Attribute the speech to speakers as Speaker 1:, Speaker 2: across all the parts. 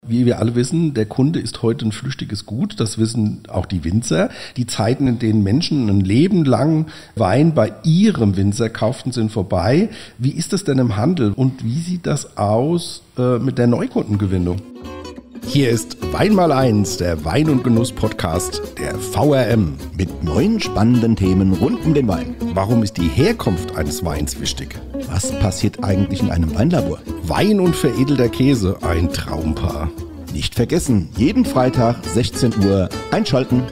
Speaker 1: Wie wir alle wissen, der Kunde ist heute ein flüchtiges Gut. Das wissen auch die Winzer. Die Zeiten, in denen Menschen ein Leben lang Wein bei ihrem Winzer kauften, sind vorbei. Wie ist das denn im Handel und wie sieht das aus mit der Neukundengewinnung? Hier ist Wein mal eins, der Wein- und Genuss-Podcast der VRM.
Speaker 2: Mit neuen spannenden Themen rund um den Wein.
Speaker 1: Warum ist die Herkunft eines Weins wichtig?
Speaker 2: Was passiert eigentlich in einem Weinlabor?
Speaker 1: Wein und veredelter Käse, ein Traumpaar.
Speaker 2: Nicht vergessen, jeden Freitag 16 Uhr einschalten.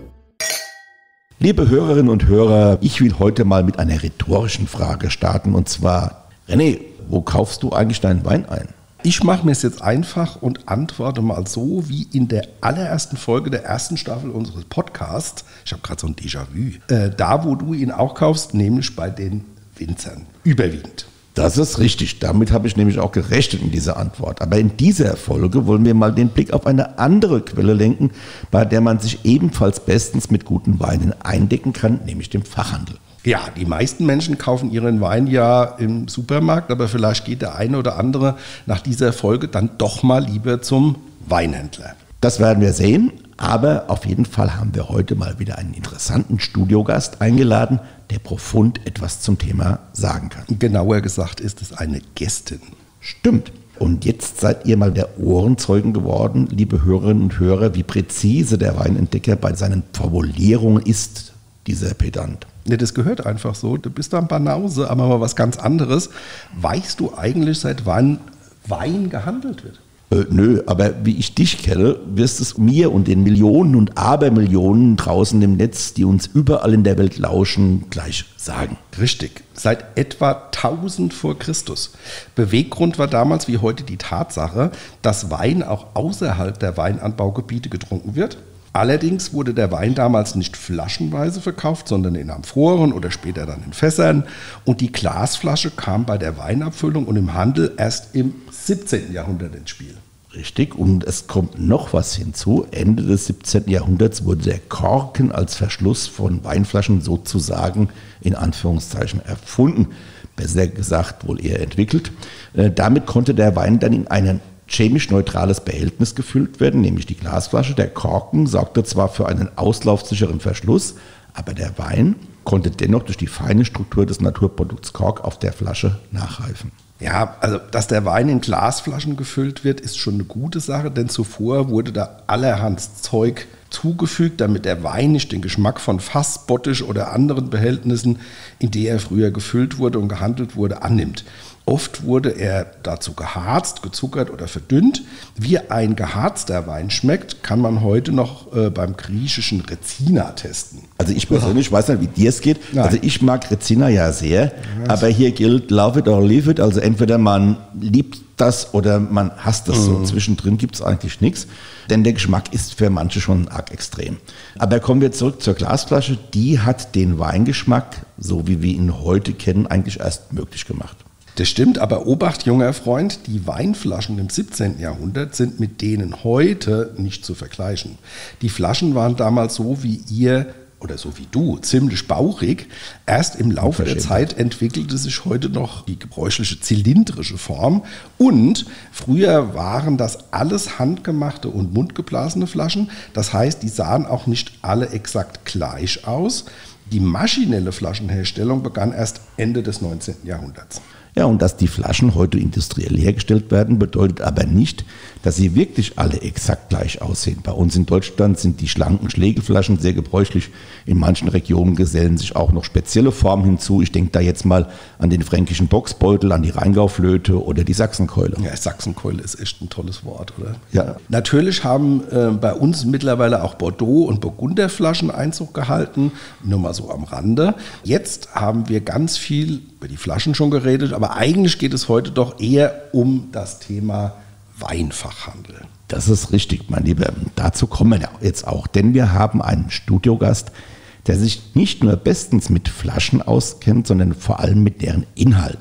Speaker 2: Liebe Hörerinnen und Hörer, ich will heute mal mit einer rhetorischen Frage starten. Und zwar, René, wo kaufst du eigentlich deinen Wein ein?
Speaker 1: Ich mache mir es jetzt einfach und antworte mal so wie in der allerersten Folge der ersten Staffel unseres Podcasts. Ich habe gerade so ein Déjà-vu. Da, wo du ihn auch kaufst, nämlich bei den Winzern. Überwiegend.
Speaker 2: Das ist richtig. Damit habe ich nämlich auch gerechnet in dieser Antwort. Aber in dieser Folge wollen wir mal den Blick auf eine andere Quelle lenken, bei der man sich ebenfalls bestens mit guten Weinen eindecken kann, nämlich dem Fachhandel.
Speaker 1: Ja, die meisten Menschen kaufen ihren Wein ja im Supermarkt, aber vielleicht geht der eine oder andere nach dieser Folge dann doch mal lieber zum Weinhändler.
Speaker 2: Das werden wir sehen, aber auf jeden Fall haben wir heute mal wieder einen interessanten Studiogast eingeladen, der profund etwas zum Thema sagen kann.
Speaker 1: Genauer gesagt ist es eine Gästin.
Speaker 2: Stimmt. Und jetzt seid ihr mal der Ohrenzeugen geworden, liebe Hörerinnen und Hörer, wie präzise der Weinentdecker bei seinen Formulierungen ist, dieser Pedant.
Speaker 1: Ja, das gehört einfach so. Du bist da ein Banause, aber mal was ganz anderes. Weißt du eigentlich, seit wann Wein gehandelt wird?
Speaker 2: Nö, aber wie ich dich kenne, wirst es mir und den Millionen und Abermillionen draußen im Netz, die uns überall in der Welt lauschen, gleich sagen.
Speaker 1: Richtig, seit etwa 1000 vor Christus. Beweggrund war damals wie heute die Tatsache, dass Wein auch außerhalb der Weinanbaugebiete getrunken wird. Allerdings wurde der Wein damals nicht flaschenweise verkauft, sondern in Amphoren oder später dann in Fässern. Und die Glasflasche kam bei der Weinabfüllung und im Handel erst im 17. Jahrhundert ins Spiel.
Speaker 2: Richtig, und es kommt noch was hinzu. Ende des 17. Jahrhunderts wurde der Korken als Verschluss von Weinflaschen sozusagen in Anführungszeichen erfunden. Besser gesagt wohl eher entwickelt. Damit konnte der Wein dann in einen chemisch neutrales Behältnis gefüllt werden, nämlich die Glasflasche. Der Korken sorgte zwar für einen auslaufsicheren Verschluss, aber der Wein konnte dennoch durch die feine Struktur des Naturprodukts Kork auf der Flasche nachreifen.
Speaker 1: Ja, also dass der Wein in Glasflaschen gefüllt wird, ist schon eine gute Sache, denn zuvor wurde da allerhand Zeug zugefügt, damit der Wein nicht den Geschmack von Fass, Bottich oder anderen Behältnissen, in die er früher gefüllt wurde und gehandelt wurde, annimmt. Oft wurde er dazu geharzt, gezuckert oder verdünnt. Wie ein geharzter Wein schmeckt, kann man heute noch beim griechischen Rezina testen.
Speaker 2: Also ich persönlich weiß nicht, wie dir es geht.
Speaker 1: Nein.
Speaker 2: Also ich mag Rezina ja sehr, aber hier gilt love it or leave it. Also entweder man liebt das oder man hasst das. So zwischendrin gibt es eigentlich nichts, denn der Geschmack ist für manche schon arg extrem. Aber kommen wir zurück zur Glasflasche. Die hat den Weingeschmack, so wie wir ihn heute kennen, eigentlich erst möglich gemacht.
Speaker 1: Das stimmt, aber Obacht, junger Freund, die Weinflaschen im 17. Jahrhundert sind mit denen heute nicht zu vergleichen. Die Flaschen waren damals so wie ihr oder so wie du, ziemlich bauchig. Erst im Laufe der Zeit entwickelte sich heute noch die gebräuchliche zylindrische Form. Und früher waren das alles handgemachte und mundgeblasene Flaschen. Das heißt, die sahen auch nicht alle exakt gleich aus. Die maschinelle Flaschenherstellung begann erst Ende des 19. Jahrhunderts.
Speaker 2: Ja, und dass die Flaschen heute industriell hergestellt werden, bedeutet aber nicht, dass sie wirklich alle exakt gleich aussehen. Bei uns in Deutschland sind die schlanken Schlägelflaschen sehr gebräuchlich. In manchen Regionen gesellen sich auch noch spezielle Formen hinzu. Ich denke da jetzt mal an den fränkischen Boxbeutel, an die Rheingauflöte oder die Sachsenkeule.
Speaker 1: Ja, Sachsenkeule ist echt ein tolles Wort, oder?
Speaker 2: Ja.
Speaker 1: Natürlich haben bei uns mittlerweile auch Bordeaux- und Burgunderflaschen Einzug gehalten, nur mal so am Rande. Jetzt haben wir ganz viel über die Flaschen schon geredet, aber eigentlich geht es heute doch eher um das Thema Weinfachhandel.
Speaker 2: Das ist richtig, mein Lieber. Dazu kommen wir jetzt auch, denn wir haben einen Studiogast, der sich nicht nur bestens mit Flaschen auskennt, sondern vor allem mit deren Inhalt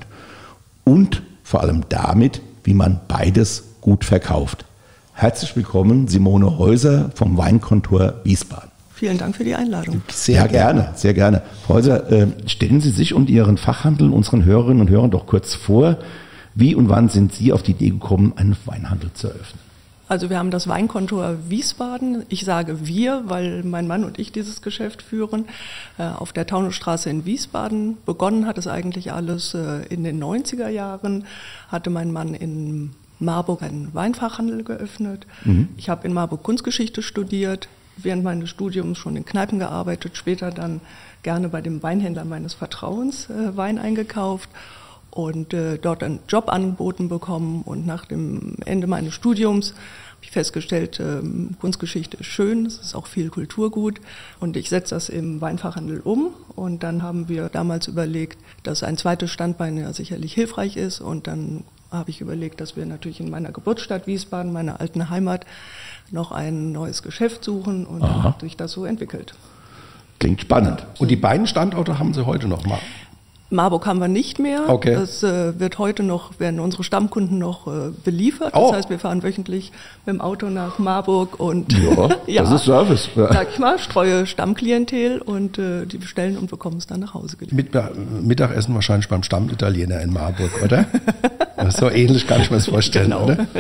Speaker 2: und vor allem damit, wie man beides gut verkauft. Herzlich willkommen, Simone Häuser vom Weinkontor Wiesbaden.
Speaker 3: Vielen Dank für die Einladung.
Speaker 2: Sehr gerne, sehr gerne. Frau Häuser, stellen Sie sich und Ihren Fachhandel unseren Hörerinnen und Hörern doch kurz vor. Wie und wann sind Sie auf die Idee gekommen, einen Weinhandel zu eröffnen?
Speaker 3: Also wir haben das Weinkontor Wiesbaden. Ich sage wir, weil mein Mann und ich dieses Geschäft führen. Auf der Taunusstraße in Wiesbaden. Begonnen hat es eigentlich alles in den 90er Jahren. Hatte mein Mann in Marburg einen Weinfachhandel geöffnet. Ich habe in Marburg Kunstgeschichte studiert, während meines Studiums schon in Kneipen gearbeitet, später dann gerne bei dem Weinhändler meines Vertrauens Wein eingekauft. Und dort einen Job angeboten bekommen. Und nach dem Ende meines Studiums habe ich festgestellt, Kunstgeschichte ist schön, es ist auch viel Kulturgut. Und ich setze das im Weinfachhandel um. Und dann haben wir damals überlegt, dass ein zweites Standbein ja sicherlich hilfreich ist. Und dann habe ich überlegt, dass wir natürlich in meiner Geburtsstadt Wiesbaden, meiner alten Heimat, noch ein neues Geschäft suchen. Und dann hat sich das so entwickelt.
Speaker 2: Klingt spannend.
Speaker 1: Und die beiden Standorte haben Sie heute noch mal?
Speaker 3: Marburg haben wir nicht mehr.
Speaker 1: Okay.
Speaker 3: Das wird heute noch, werden unsere Stammkunden noch beliefert. Das heißt, wir fahren wöchentlich mit dem Auto nach Marburg und
Speaker 2: ja, das ist Service.
Speaker 3: Sag ich mal, streue Stammklientel und die bestellen und bekommen es dann nach Hause geliefert.
Speaker 1: Mittagessen wahrscheinlich beim Stammitaliener in Marburg, oder? So ähnlich kann ich mir das vorstellen, genau. Oder?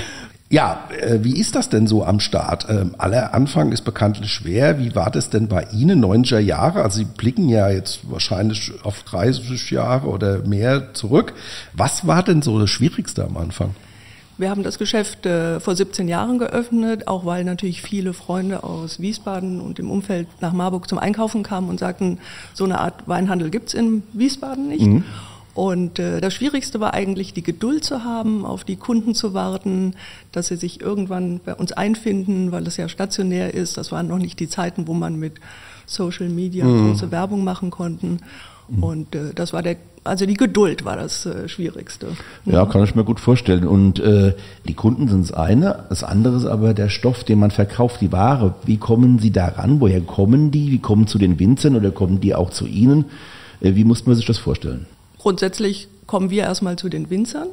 Speaker 1: Ja, wie ist das denn so am Start? Aller Anfang ist bekanntlich schwer. Wie war das denn bei Ihnen, 90er Jahre? Also Sie blicken ja jetzt wahrscheinlich auf 30 Jahre oder mehr zurück. Was war denn so das Schwierigste am Anfang?
Speaker 3: Wir haben das Geschäft vor 17 Jahren geöffnet, auch weil natürlich viele Freunde aus Wiesbaden und dem Umfeld nach Marburg zum Einkaufen kamen und sagten, so eine Art Weinhandel gibt es in Wiesbaden nicht. Und das Schwierigste war eigentlich, die Geduld zu haben, auf die Kunden zu warten, dass sie sich irgendwann bei uns einfinden, weil es ja stationär ist. Das waren noch nicht die Zeiten, wo man mit Social Media große Werbung machen konnte. Und das war also die Geduld war das Schwierigste.
Speaker 2: Ja, kann ich mir gut vorstellen. Und die Kunden sind das eine, das andere ist aber der Stoff, den man verkauft, die Ware. Wie kommen Sie daran? Woher kommen die? Wie kommen zu den Winzern oder kommen die auch zu Ihnen? Wie muss man sich das vorstellen?
Speaker 3: Grundsätzlich kommen wir erstmal zu den Winzern.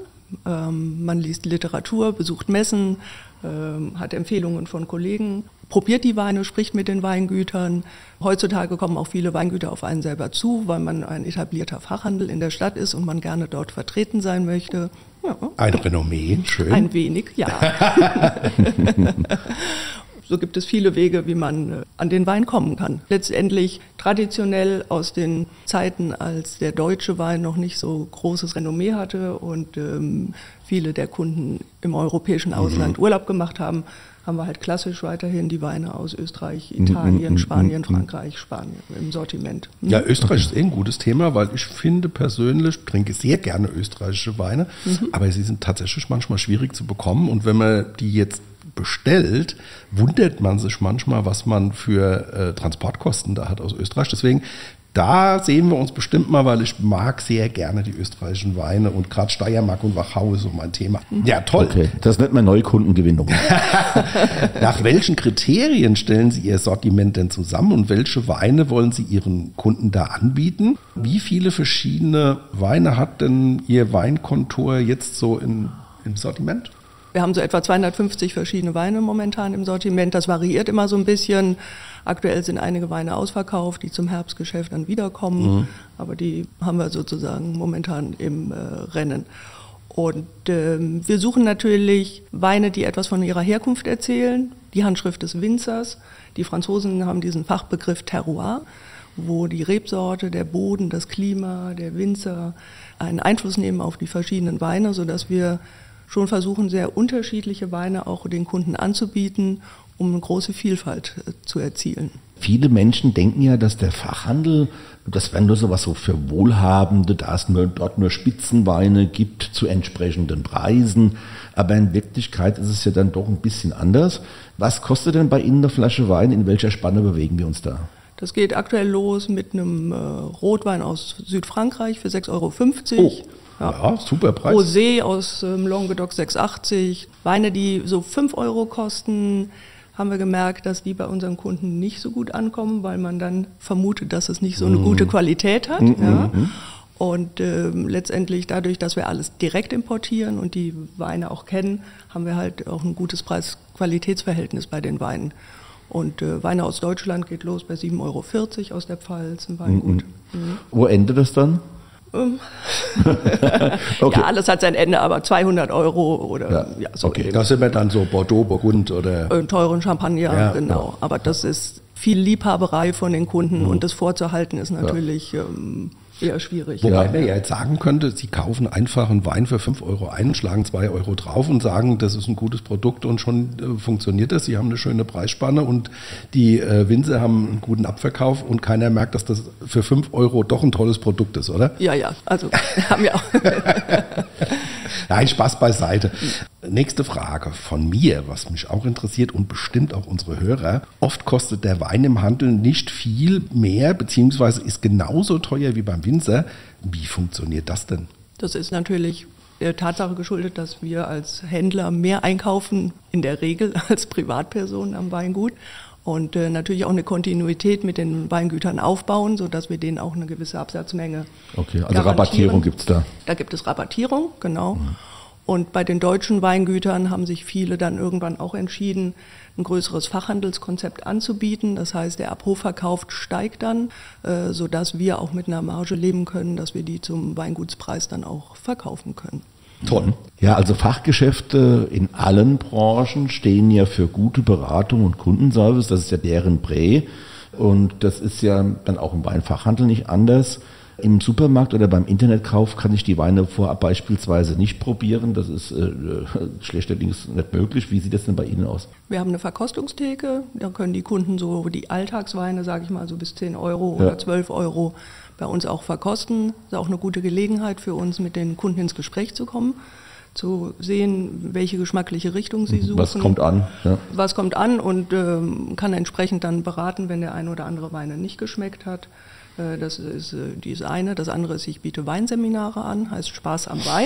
Speaker 3: Man liest Literatur, besucht Messen, hat Empfehlungen von Kollegen, probiert die Weine, spricht mit den Weingütern. Heutzutage kommen auch viele Weingüter auf einen selber zu, weil man ein etablierter Fachhandel in der Stadt ist und man gerne dort vertreten sein möchte. Ja.
Speaker 1: Ein Renommee, schön.
Speaker 3: Ein wenig, ja. So gibt es viele Wege, wie man an den Wein kommen kann. Letztendlich traditionell aus den Zeiten, als der deutsche Wein noch nicht so großes Renommee hatte und viele der Kunden im europäischen Ausland Urlaub gemacht haben, haben wir halt klassisch weiterhin die Weine aus Österreich, Italien, Spanien, Frankreich, Spanien im Sortiment.
Speaker 1: Ja, Österreich ist ein gutes Thema, weil ich finde persönlich, trinke sehr gerne österreichische Weine, aber sie sind tatsächlich manchmal schwierig zu bekommen und wenn man die jetzt bestellt, wundert man sich manchmal, was man für Transportkosten da hat aus Österreich. Deswegen, da sehen wir uns bestimmt mal, weil ich mag sehr gerne die österreichischen Weine und gerade Steiermark und Wachau ist so mein Thema. Ja, toll.
Speaker 2: Okay, das nennt man Neukundengewinnung.
Speaker 1: Nach welchen Kriterien stellen Sie Ihr Sortiment denn zusammen und welche Weine wollen Sie Ihren Kunden da anbieten? Wie viele verschiedene Weine hat denn Ihr Weinkontor jetzt so im Sortiment?
Speaker 3: Wir haben so etwa 250 verschiedene Weine momentan im Sortiment. Das variiert immer so ein bisschen. Aktuell sind einige Weine ausverkauft, die zum Herbstgeschäft dann wiederkommen. Aber die haben wir sozusagen momentan im Rennen. Und wir suchen natürlich Weine, die etwas von ihrer Herkunft erzählen. Die Handschrift des Winzers. Die Franzosen haben diesen Fachbegriff Terroir, wo die Rebsorte, der Boden, das Klima, der Winzer einen Einfluss nehmen auf die verschiedenen Weine, sodass wir schon versuchen, sehr unterschiedliche Weine auch den Kunden anzubieten, um eine große Vielfalt zu erzielen.
Speaker 2: Viele Menschen denken ja, dass der Fachhandel, das wäre nur sowas so für Wohlhabende, da es dort nur Spitzenweine gibt zu entsprechenden Preisen. Aber in Wirklichkeit ist es ja dann doch ein bisschen anders. Was kostet denn bei Ihnen eine Flasche Wein? In welcher Spanne bewegen wir uns da?
Speaker 3: Das geht aktuell los mit einem Rotwein aus Südfrankreich für 6,50 €.
Speaker 1: Oh. Ja, super Preis.
Speaker 3: Rosé aus Languedoc 6,80 €. Weine, die so 5 € kosten, haben wir gemerkt, dass die bei unseren Kunden nicht so gut ankommen, weil man dann vermutet, dass es nicht so eine gute Qualität hat. Ja. Und letztendlich dadurch, dass wir alles direkt importieren und die Weine auch kennen, haben wir halt auch ein gutes Preis-Qualitätsverhältnis bei den Weinen. Und Weine aus Deutschland geht los bei 7,40 € aus der Pfalz im Weingut.
Speaker 2: Wo endet das dann? Okay.
Speaker 3: Ja, alles hat sein Ende, aber 200 Euro oder so.
Speaker 2: Okay.
Speaker 3: in dem-
Speaker 1: Da sind wir dann so Bordeaux, Burgund oder...
Speaker 3: Einen teuren Champagner,
Speaker 1: Ja,
Speaker 3: genau. Aber das ist viel Liebhaberei von den Kunden und das vorzuhalten ist natürlich eher schwierig.
Speaker 1: Wobei man ja jetzt sagen könnte, Sie kaufen einfach einen Wein für 5 Euro ein, schlagen 2 Euro drauf und sagen, das ist ein gutes Produkt und schon funktioniert das. Sie haben eine schöne Preisspanne und die Winzer haben einen guten Abverkauf und keiner merkt, dass das für 5 Euro doch ein tolles Produkt ist, oder?
Speaker 3: Ja, also haben wir auch.
Speaker 1: Nein, Spaß beiseite. Nächste Frage von mir, was mich auch interessiert und bestimmt auch unsere Hörer. Oft kostet der Wein im Handel nicht viel mehr, beziehungsweise ist genauso teuer wie beim Winzer. Wie funktioniert das denn?
Speaker 3: Das ist natürlich der Tatsache geschuldet, dass wir als Händler mehr einkaufen, in der Regel als Privatpersonen am Weingut. Und natürlich auch eine Kontinuität mit den Weingütern aufbauen, sodass wir denen auch eine gewisse Absatzmenge
Speaker 2: Okay, also
Speaker 3: garantieren.
Speaker 2: Rabattierung gibt es da.
Speaker 3: Da gibt es Rabattierung, genau. Und bei den deutschen Weingütern haben sich viele dann irgendwann auch entschieden, ein größeres Fachhandelskonzept anzubieten. Das heißt, der Abrufverkauf steigt dann, sodass wir auch mit einer Marge leben können, dass wir die zum Weingutspreis dann auch verkaufen können.
Speaker 2: Toll. Ja, also Fachgeschäfte in allen Branchen stehen ja für gute Beratung und Kundenservice. Das ist ja deren Prä. Und das ist ja dann auch im Weinfachhandel nicht anders. Im Supermarkt oder beim Internetkauf kann ich die Weine vorab beispielsweise nicht probieren. Das ist schlechterdings nicht möglich. Wie sieht das denn bei Ihnen aus?
Speaker 3: Wir haben eine Verkostungstheke. Da können die Kunden so die Alltagsweine, sage ich mal, so bis 10 Euro oder 12 Euro bei uns auch verkosten. Das ist auch eine gute Gelegenheit für uns, mit den Kunden ins Gespräch zu kommen, zu sehen, welche geschmackliche Richtung sie suchen.
Speaker 2: Was kommt an? Ja.
Speaker 3: Was kommt an und kann entsprechend dann beraten, wenn der ein oder andere Wein nicht geschmeckt hat. Das ist das eine. Das andere ist, ich biete Weinseminare an, heißt Spaß am Wein.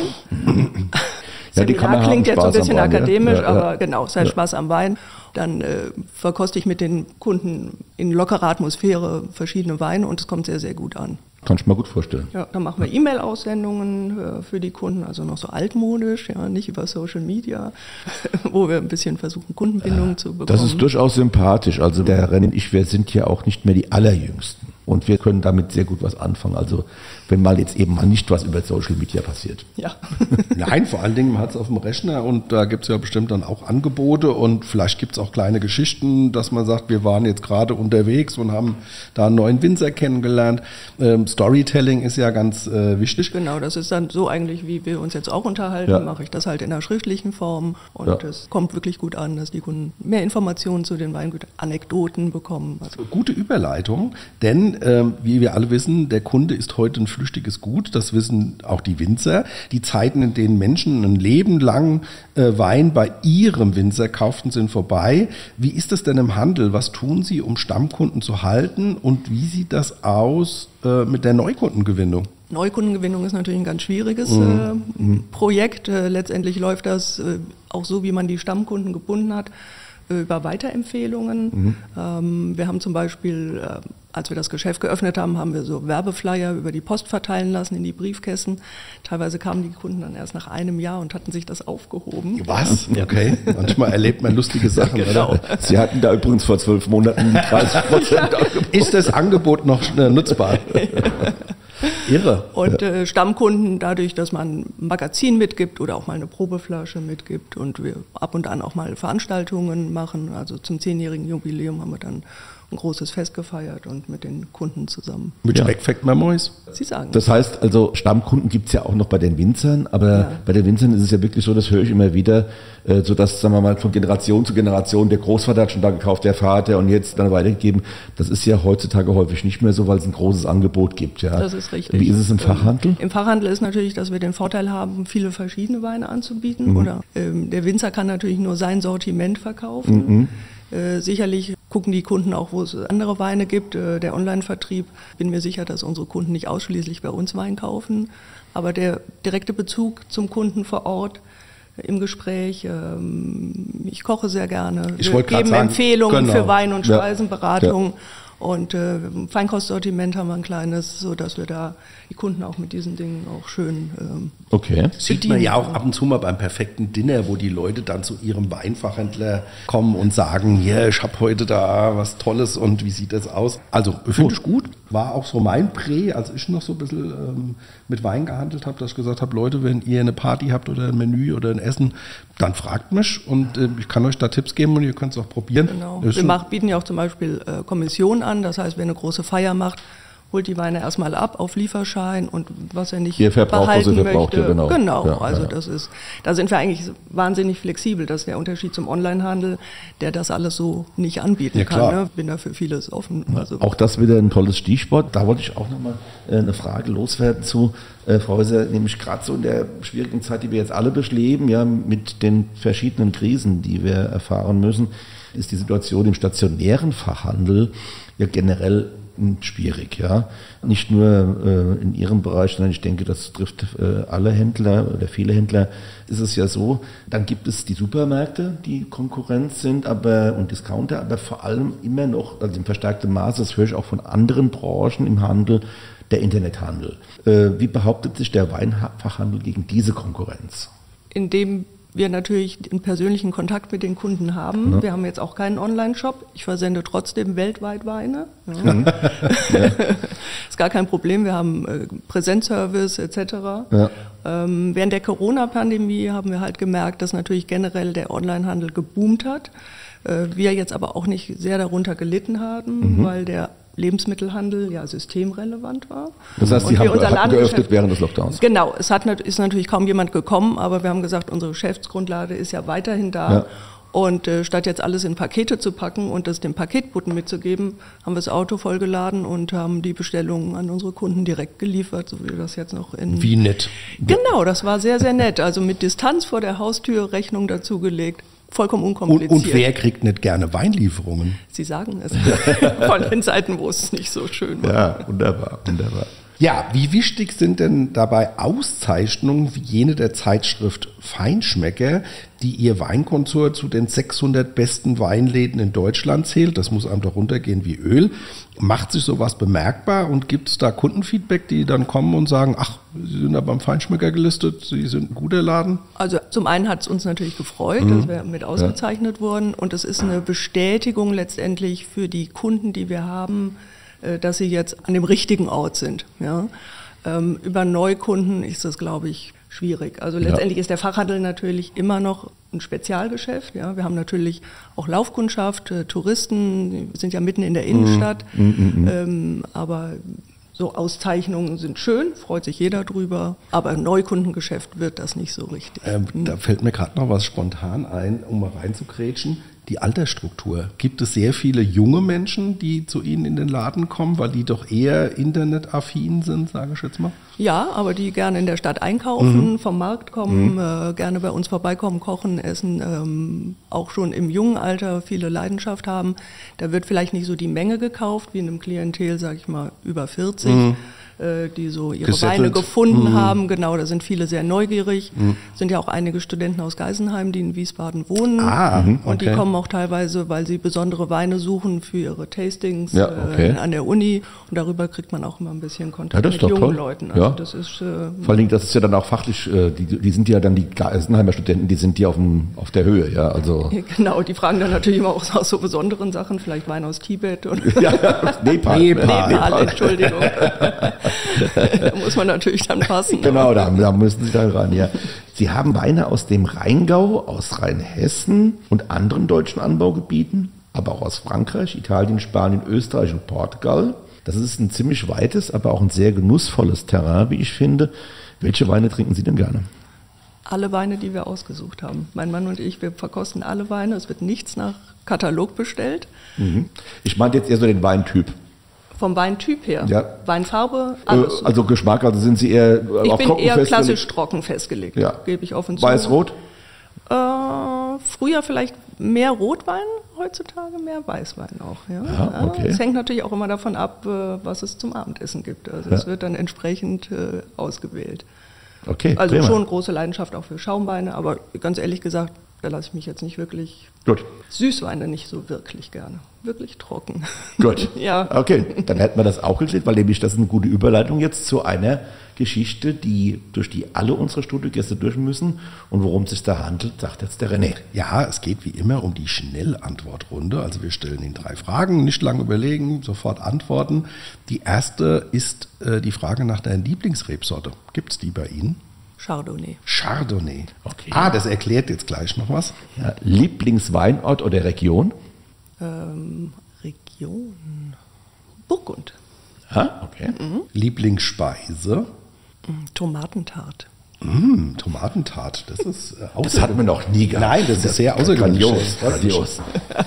Speaker 2: Ja, die kann man haben,
Speaker 3: klingt jetzt so ein
Speaker 2: Spaß am
Speaker 3: bisschen
Speaker 2: Wein, ja.
Speaker 3: akademisch,
Speaker 2: Ja,
Speaker 3: aber genau, es heißt Spaß am Wein. Dann verkoste ich mit den Kunden in lockerer Atmosphäre verschiedene Weine und es kommt sehr, sehr gut an.
Speaker 2: Kann ich mir gut vorstellen.
Speaker 3: Ja, dann machen wir E-Mail-Aussendungen für die Kunden, also noch so altmodisch, ja, nicht über Social Media, wo wir ein bisschen versuchen, Kundenbindung zu bekommen.
Speaker 2: Das ist durchaus sympathisch. Also der Herr Renn und ich, wir sind ja auch nicht mehr die Allerjüngsten. Und wir können damit sehr gut was anfangen. Also wenn mal jetzt eben mal nicht was über Social Media passiert.
Speaker 3: Ja.
Speaker 1: Nein, vor allen Dingen, man hat es auf dem Rechner und da gibt es ja bestimmt dann auch Angebote und vielleicht gibt es auch kleine Geschichten, dass man sagt, wir waren jetzt gerade unterwegs und haben da einen neuen Winzer kennengelernt. Storytelling ist ja ganz wichtig.
Speaker 3: Genau, das ist dann so eigentlich, wie wir uns jetzt auch unterhalten,
Speaker 2: Ja.
Speaker 3: mache ich das halt in einer schriftlichen Form und es kommt wirklich gut an, dass die Kunden mehr Informationen zu den Weingütern, Anekdoten bekommen. Also
Speaker 1: Gute Überleitung, denn wie wir alle wissen, der Kunde ist heute ein flüchtiges Gut, das wissen auch die Winzer. Die Zeiten, in denen Menschen ein Leben lang Wein bei ihrem Winzer kauften, sind vorbei. Wie ist das denn im Handel? Was tun Sie, um Stammkunden zu halten und wie sieht das aus mit der Neukundengewinnung?
Speaker 3: Neukundengewinnung ist natürlich ein ganz schwieriges Projekt. Letztendlich läuft das auch so, wie man die Stammkunden gebunden hat, über Weiterempfehlungen. Wir haben zum Beispiel, als wir das Geschäft geöffnet haben, haben wir so Werbeflyer über die Post verteilen lassen in die Briefkästen. Teilweise kamen die Kunden dann erst nach einem Jahr und hatten sich das aufgehoben.
Speaker 1: Was? Okay. Manchmal erlebt man lustige Sachen,
Speaker 3: Genau.
Speaker 1: oder?
Speaker 2: Sie hatten da übrigens vor 12 Monaten die 30% Angebot.
Speaker 1: Ist das Angebot noch nutzbar?
Speaker 2: Irre.
Speaker 3: Und Stammkunden dadurch, dass man ein Magazin mitgibt oder auch mal eine Probeflasche mitgibt und wir ab und an auch mal Veranstaltungen machen. Also zum 10-jährigen Jubiläum haben wir dann ein großes Fest gefeiert und mit den Kunden zusammen.
Speaker 1: Mit Speckfact Memories?
Speaker 3: Sie sagen.
Speaker 2: Das heißt also, Stammkunden gibt es ja auch noch bei den Winzern, aber bei den Winzern ist es ja wirklich so, das höre ich immer wieder, so dass, sagen wir mal, von Generation zu Generation, der Großvater hat schon da gekauft, der Vater und jetzt dann weitergegeben. Das ist ja heutzutage häufig nicht mehr so, weil es ein großes Angebot gibt. Ja.
Speaker 3: Das ist richtig.
Speaker 2: Wie ist es im Fachhandel?
Speaker 3: Im Fachhandel ist natürlich, dass wir den Vorteil haben, viele verschiedene Weine anzubieten. Oder der Winzer kann natürlich nur sein Sortiment verkaufen. Sicherlich gucken die Kunden auch, wo es andere Weine gibt. Der Online-Vertrieb, bin mir sicher, dass unsere Kunden nicht ausschließlich bei uns Wein kaufen. Aber der direkte Bezug zum Kunden vor Ort im Gespräch, ich koche sehr gerne.
Speaker 1: Ich
Speaker 3: Wir
Speaker 1: wollte gerade
Speaker 3: geben
Speaker 1: sagen,
Speaker 3: Empfehlungen
Speaker 1: genau.
Speaker 3: für Wein- und
Speaker 2: Ja.
Speaker 3: Speisenberatung. Und Feinkostsortiment haben wir ein kleines, so dass wir da die Kunden auch mit diesen Dingen auch schön
Speaker 2: Okay.
Speaker 1: Sieht man ja auch ab und zu mal beim perfekten Dinner, wo die Leute dann zu ihrem Weinfachhändler kommen und sagen, ja, ich habe heute da was Tolles und wie sieht das aus? Also finde ich gut. war auch so mein Prä, als ich noch so ein bisschen mit Wein gehandelt habe, dass ich gesagt habe, Leute, wenn ihr eine Party habt oder ein Menü oder ein Essen, dann fragt mich und ich kann euch da Tipps geben und ihr könnt es auch probieren.
Speaker 3: Genau. Wir bieten ja auch zum Beispiel Kommission an, das heißt, wer eine große Feier macht, holt die Weine erstmal ab auf Lieferschein und was er nicht behalten möchte.
Speaker 2: Ja, genau.
Speaker 3: Ja, also da sind wir eigentlich wahnsinnig flexibel. Das ist der Unterschied zum Onlinehandel, der das alles so nicht anbieten kann. Ne? Bin da für vieles offen. Also
Speaker 2: auch das wieder ein tolles Stichwort. Da wollte ich auch nochmal eine Frage loswerden zu, Frau Häuser, nämlich gerade so in der schwierigen Zeit, die wir jetzt alle durchleben, ja, mit den verschiedenen Krisen, die wir erfahren müssen, ist die Situation im stationären Fachhandel ja generell schwierig, ja. Nicht nur in Ihrem Bereich, sondern ich denke, das trifft alle Händler oder viele Händler, ist es ja so. Dann gibt es die Supermärkte, die Konkurrenz sind, und Discounter, aber vor allem immer noch, also im verstärkten Maße, das höre ich auch von anderen Branchen im Handel, der Internethandel. Wie behauptet sich der Weinfachhandel gegen diese Konkurrenz?
Speaker 3: Indem wir natürlich den persönlichen Kontakt mit den Kunden haben. Ja. Wir haben jetzt auch keinen Online-Shop. Ich versende trotzdem weltweit Weine. Ja. Ist gar kein Problem. Wir haben Präsenzservice etc. Ja. Während der Corona-Pandemie haben wir halt gemerkt, dass natürlich generell der Onlinehandel geboomt hat. Wir jetzt aber auch nicht sehr darunter gelitten haben, weil der Lebensmittelhandel ja systemrelevant war.
Speaker 2: Das heißt, Sie haben geöffnet während des Lockdowns?
Speaker 3: Genau, ist natürlich kaum jemand gekommen, aber wir haben gesagt, unsere Geschäftsgrundlage ist ja weiterhin da. Ja. Und statt jetzt alles in Pakete zu packen und das dem Paketboten mitzugeben, haben wir das Auto vollgeladen und haben die Bestellungen an unsere Kunden direkt geliefert, so wie wir das jetzt noch in...
Speaker 1: Wie nett.
Speaker 3: Genau, das war sehr, sehr nett. Also mit Distanz vor der Haustür, Rechnung dazugelegt. Vollkommen unkompliziert.
Speaker 1: Und wer kriegt nicht gerne Weinlieferungen?
Speaker 3: Sie sagen es. Von den Zeiten, wo es nicht so schön war.
Speaker 2: Ja, wunderbar, wunderbar.
Speaker 1: Ja, wie wichtig sind denn dabei Auszeichnungen wie jene der Zeitschrift Feinschmecker, die ihr Weinkonsort zu den 600 besten Weinläden in Deutschland zählt? Das muss einem doch runtergehen wie Öl. Macht sich sowas bemerkbar und gibt es da Kundenfeedback, die dann kommen und sagen, ach, Sie sind da beim Feinschmecker gelistet, Sie sind ein guter Laden?
Speaker 3: Also zum einen hat es uns natürlich gefreut, dass wir mit ausgezeichnet wurden und es ist eine Bestätigung letztendlich für die Kunden, die wir haben, dass sie jetzt an dem richtigen Ort sind. Ja? Über Neukunden ist das, glaube ich, schwierig. Also letztendlich ist der Fachhandel natürlich immer noch ein Spezialgeschäft. Ja? Wir haben natürlich auch Laufkundschaft, Touristen, wir sind ja mitten in der Innenstadt, aber so Auszeichnungen sind schön, freut sich jeder drüber, aber im Neukundengeschäft wird das nicht so richtig.
Speaker 1: Da fällt mir gerade noch was spontan ein, um mal reinzugrätschen. Die Altersstruktur. Gibt es sehr viele junge Menschen, die zu Ihnen in den Laden kommen, weil die doch eher internetaffin sind, sage ich jetzt mal?
Speaker 3: Ja, aber die gerne in der Stadt einkaufen, vom Markt kommen, gerne bei uns vorbeikommen, kochen, essen, auch schon im jungen Alter viele Leidenschaft haben. Da wird vielleicht nicht so die Menge gekauft, wie in einem Klientel, sage ich mal, über 40. Die so ihre Weine gefunden haben. Genau, da sind viele sehr neugierig. Sind ja auch einige Studenten aus Geisenheim, die in Wiesbaden wohnen. Und die kommen auch teilweise, weil sie besondere Weine suchen für ihre Tastings an der Uni. Und darüber kriegt man auch immer ein bisschen Kontakt mit jungen Leuten. Also das ist,
Speaker 2: vor allen Dingen, das ist ja dann auch fachlich, die sind ja dann die Geisenheimer Studenten, die sind ja auf der Höhe. Ja, also.
Speaker 3: Genau, die fragen dann natürlich immer auch aus so besonderen Sachen, vielleicht Wein aus Tibet. Oder
Speaker 2: Nepal,
Speaker 3: Entschuldigung. Da muss man natürlich dann passen.
Speaker 2: Genau, da müssen Sie dann ran, ja. Sie haben Weine aus dem Rheingau, aus Rheinhessen und anderen deutschen Anbaugebieten, aber auch aus Frankreich, Italien, Spanien, Österreich und Portugal. Das ist ein ziemlich weites, aber auch ein sehr genussvolles Terrain, wie ich finde. Welche Weine trinken Sie denn gerne?
Speaker 3: Alle Weine, die wir ausgesucht haben. Mein Mann und ich, wir verkosten alle Weine. Es wird nichts nach Katalog bestellt.
Speaker 2: Ich meinte jetzt eher so den Weintyp.
Speaker 3: Vom Weintyp her?
Speaker 2: Ja.
Speaker 3: Weinfarbe, alles.
Speaker 2: Also Geschmack, also sind Sie eher auf trocken festgelegt?
Speaker 3: Ich bin eher klassisch trocken festgelegt, gebe ich offen zu.
Speaker 2: Weiß-Rot?
Speaker 3: Früher vielleicht mehr Rotwein, heutzutage mehr Weißwein auch. Ja.
Speaker 2: Okay.
Speaker 3: Es hängt natürlich auch immer davon ab, was es zum Abendessen gibt. Also es wird dann entsprechend ausgewählt.
Speaker 2: Okay,
Speaker 3: also prima. Schon große Leidenschaft auch für Schaumweine, aber ganz ehrlich gesagt, Da lasse ich mich jetzt nicht wirklich...
Speaker 2: Gut.
Speaker 3: Süßweine nicht so wirklich gerne. Wirklich trocken.
Speaker 2: Gut.
Speaker 3: Ja.
Speaker 2: Okay, dann hätten wir das auch geklärt, weil nämlich das ist eine gute Überleitung jetzt zu einer Geschichte, durch die alle unsere Studiogäste durch müssen. Und worum es sich da handelt, sagt jetzt der René.
Speaker 1: Ja, es geht wie immer um die Schnellantwortrunde. Also wir stellen Ihnen 3 Fragen, nicht lange überlegen, sofort antworten. Die erste ist die Frage nach der Lieblingsrebsorte. Gibt es die bei Ihnen?
Speaker 3: Chardonnay.
Speaker 1: Chardonnay.
Speaker 2: Okay.
Speaker 1: Das erklärt jetzt gleich noch was.
Speaker 2: Ja, Lieblingsweinort oder Region?
Speaker 3: Region. Burgund.
Speaker 2: Okay.
Speaker 1: Lieblingsspeise?
Speaker 3: Tomatentart.
Speaker 1: Tomatentart. Das ist
Speaker 2: Das hatten wir noch nie gehabt.
Speaker 1: Nein, das ist sehr außergewöhnlich.
Speaker 2: Grandios.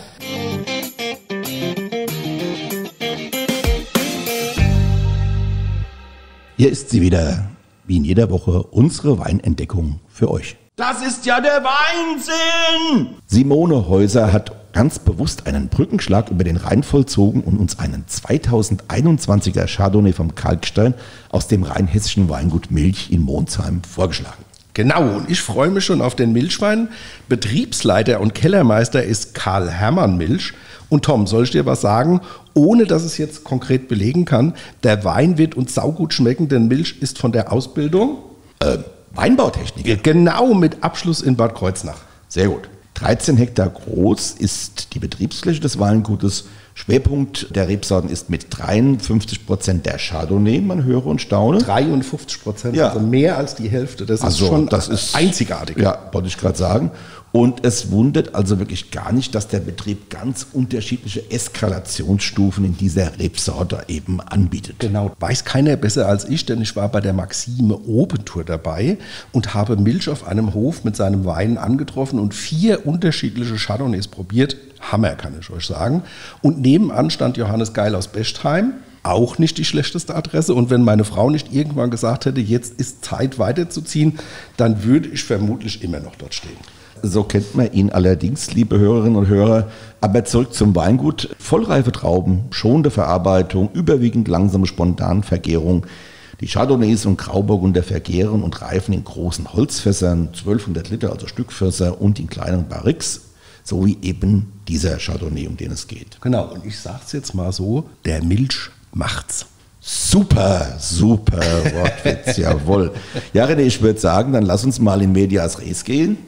Speaker 2: Hier ist sie wieder, wie in jeder Woche, unsere Weinentdeckung für euch. Das ist ja der Weinsinn! Simone Häuser hat ganz bewusst einen Brückenschlag über den Rhein vollzogen und uns einen 2021er Chardonnay vom Kalkstein aus dem rheinhessischen Weingut Milch in Monsheim vorgeschlagen.
Speaker 1: Genau, und ich freue mich schon auf den Milchwein. Betriebsleiter und Kellermeister ist Karl Hermann Milch. Und Tom, soll ich dir was sagen? Ohne dass es jetzt konkret belegen kann, der Wein wird uns saugut schmecken, denn Milch ist von der Ausbildung
Speaker 2: Weinbautechnik.
Speaker 1: genau mit Abschluss in Bad Kreuznach.
Speaker 2: Sehr gut. 13 Hektar groß ist die Betriebsfläche des Weingutes. Schwerpunkt der Rebsorten ist mit 53% der Chardonnay, man höre und staune.
Speaker 1: 53%,
Speaker 2: Ja.
Speaker 1: also mehr als die Hälfte. Das
Speaker 2: Also,
Speaker 1: ist schon
Speaker 2: das ist
Speaker 1: einzigartig.
Speaker 2: Ja, wollte ich gerade sagen. Und es wundert also wirklich gar nicht, dass der Betrieb ganz unterschiedliche Eskalationsstufen in dieser Rebsorte eben anbietet.
Speaker 1: Genau, weiß keiner besser als ich, denn ich war bei der Maxime Open-Tour dabei und habe Milch auf einem Hof mit seinem Wein angetroffen und 4 unterschiedliche Chardonnays probiert. Hammer, kann ich euch sagen. Und nebenan stand Johannes Geil aus Bechtheim. Auch nicht die schlechteste Adresse. Und wenn meine Frau nicht irgendwann gesagt hätte, jetzt ist Zeit weiterzuziehen, dann würde ich vermutlich immer noch dort stehen.
Speaker 2: So kennt man ihn allerdings, liebe Hörerinnen und Hörer. Aber zurück zum Weingut. Vollreife Trauben, schonende Verarbeitung, überwiegend langsame spontane Vergärung. Die Chardonnays und Grauburgunder vergären und reifen in großen Holzfässern, 1200 Liter, also Stückfässer, und in kleinen Barriques, so wie eben dieser Chardonnay, um den es geht.
Speaker 1: Genau, und ich sage es jetzt mal so, der Milch macht's.
Speaker 2: Super Wortwitz, jawohl. Ja, René, ich würde sagen, dann lass uns mal in medias res gehen.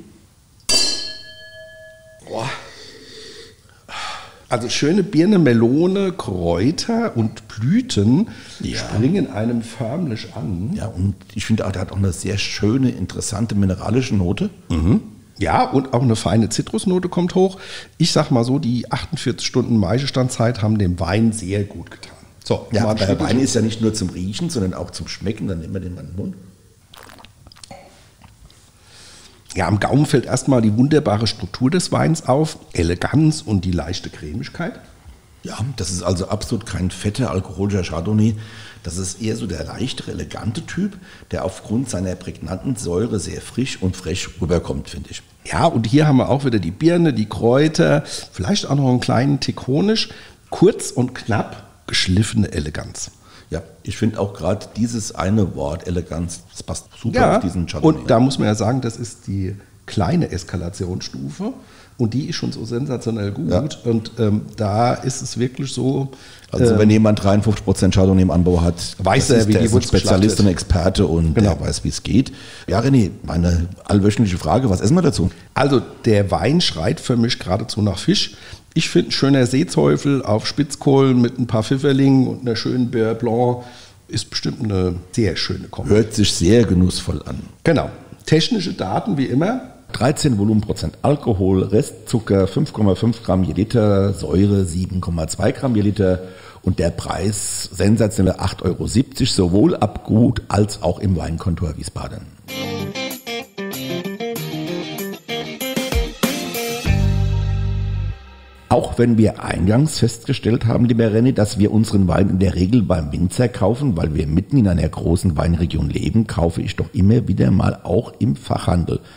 Speaker 1: Also schöne Birne, Melone, Kräuter und Blüten springen einem förmlich an.
Speaker 2: Ja, und ich finde auch, der hat auch eine sehr schöne, interessante mineralische Note.
Speaker 1: Ja, und auch eine feine Zitrusnote kommt hoch. Ich sag mal so, die 48 Stunden Maischestandzeit haben dem Wein sehr gut getan. So,
Speaker 2: Ja,
Speaker 1: mal
Speaker 2: aber der
Speaker 1: Schluck.
Speaker 2: Wein ist ja nicht nur zum Riechen, sondern auch zum Schmecken. Dann nehmen wir den mal in den Mund.
Speaker 1: Ja, am Gaumen fällt erstmal die wunderbare Struktur des Weins auf, Eleganz und die leichte Cremigkeit.
Speaker 2: Ja, das ist also absolut kein fetter alkoholischer Chardonnay. Das ist eher so der leichtere, elegante Typ, der aufgrund seiner prägnanten Säure sehr frisch und frech rüberkommt, finde ich.
Speaker 1: Ja, und hier haben wir auch wieder die Birne, die Kräuter, vielleicht auch noch einen kleinen Tick Honig, kurz und knapp geschliffene Eleganz.
Speaker 2: Ja, ich finde auch gerade dieses eine Wort Eleganz, das passt super auf diesen Chardonnay.
Speaker 1: Und da muss man ja sagen, das ist die kleine Eskalationsstufe und die ist schon so sensationell gut.
Speaker 2: Ja.
Speaker 1: Und da ist es wirklich so.
Speaker 2: Also wenn jemand 53% Chardonnay im Anbau hat,
Speaker 1: weiß er, wie
Speaker 2: der
Speaker 1: die
Speaker 2: ist ein
Speaker 1: Wurst
Speaker 2: Spezialist
Speaker 1: geschlachtet.
Speaker 2: und Experte und
Speaker 1: Genau.
Speaker 2: der weiß, wie es geht. Ja, René, meine allwöchentliche Frage, was essen wir dazu?
Speaker 1: Also der Wein schreit für mich geradezu nach Fisch. Ich finde, ein schöner Seeteufel auf Spitzkohlen mit ein paar Pfifferlingen und einer schönen Beurre Blanc ist bestimmt eine sehr schöne Kombi.
Speaker 2: Hört sich sehr genussvoll an.
Speaker 1: Genau. Technische Daten wie immer.
Speaker 2: 13 Volumenprozent Alkohol, Restzucker 5,5 Gramm je Liter, Säure 7,2 Gramm je Liter und der Preis sensationelle 8,70 €, sowohl ab Gut als auch im Weinkontor Wiesbaden. Auch wenn wir eingangs festgestellt haben, lieber René, dass wir unseren Wein in der Regel beim Winzer kaufen, weil wir mitten in einer großen Weinregion leben, kaufe ich doch immer wieder mal auch im Fachhandel.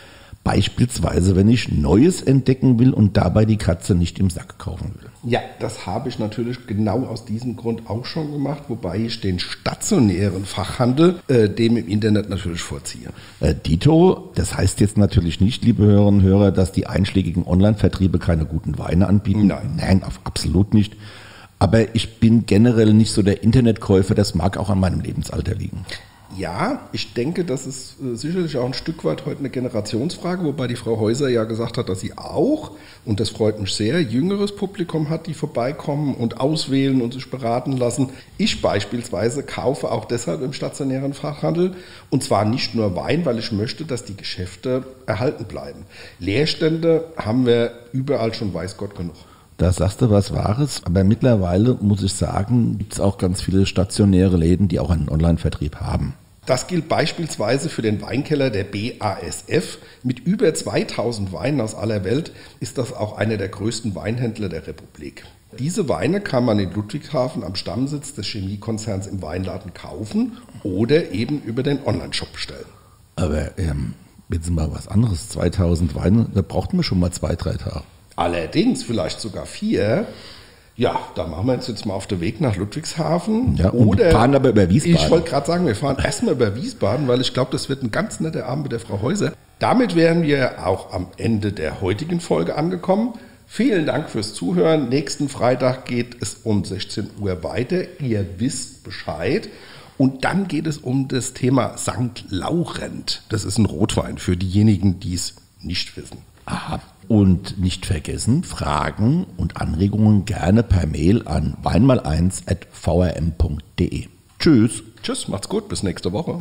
Speaker 2: Beispielsweise, wenn ich Neues entdecken will und dabei die Katze nicht im Sack kaufen will.
Speaker 1: Ja, das habe ich natürlich genau aus diesem Grund auch schon gemacht, wobei ich den stationären Fachhandel dem im Internet natürlich vorziehe.
Speaker 2: Dito, das heißt jetzt natürlich nicht, liebe Hörerinnen und Hörer, dass die einschlägigen Online-Vertriebe keine guten Weine anbieten. Nein, absolut nicht. Aber ich bin generell nicht so der Internetkäufer, das mag auch an meinem Lebensalter liegen.
Speaker 1: Ja, ich denke, das ist sicherlich auch ein Stück weit heute eine Generationsfrage, wobei die Frau Häuser ja gesagt hat, dass sie auch, und das freut mich sehr, jüngeres Publikum hat, die vorbeikommen und auswählen und sich beraten lassen. Ich beispielsweise kaufe auch deshalb im stationären Fachhandel, und zwar nicht nur Wein, weil ich möchte, dass die Geschäfte erhalten bleiben. Leerstände haben wir überall schon, weiß Gott, genug.
Speaker 2: Da sagst du was Wahres, aber mittlerweile, muss ich sagen, gibt es auch ganz viele stationäre Läden, die auch einen Online-Vertrieb haben.
Speaker 1: Das gilt beispielsweise für den Weinkeller der BASF. Mit über 2000 Weinen aus aller Welt ist das auch einer der größten Weinhändler der Republik. Diese Weine kann man in Ludwigshafen am Stammsitz des Chemiekonzerns im Weinladen kaufen oder eben über den Online-Shop bestellen.
Speaker 2: Aber jetzt mal was anderes, 2000 Weine, da braucht man schon mal 2-3 Tage.
Speaker 1: Allerdings vielleicht sogar 4. Ja, da machen wir uns jetzt mal auf den Weg nach Ludwigshafen.
Speaker 2: Ja, und oder fahren aber über Wiesbaden.
Speaker 1: Ich wollte gerade sagen, wir fahren erstmal über Wiesbaden, weil ich glaube, das wird ein ganz netter Abend mit der Frau Häuser. Damit wären wir auch am Ende der heutigen Folge angekommen. Vielen Dank fürs Zuhören. Nächsten Freitag geht es um 16 Uhr weiter. Ihr wisst Bescheid. Und dann geht es um das Thema St. Laurent. Das ist ein Rotwein für diejenigen, die es nicht wissen.
Speaker 2: Aha. Und nicht vergessen, Fragen und Anregungen gerne per Mail an weinmal1@vrm.de. Tschüss.
Speaker 1: Tschüss, macht's gut, bis nächste Woche.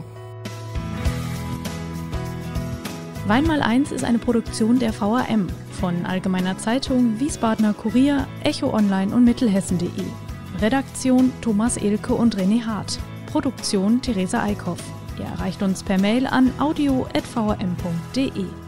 Speaker 4: Weinmal1 ist eine Produktion der VRM von Allgemeiner Zeitung, Wiesbadener Kurier, Echo Online und Mittelhessen.de. Redaktion Thomas Elke und René Hart. Produktion Theresa Eickhoff. Ihr erreicht uns per Mail an audio@vrm.de.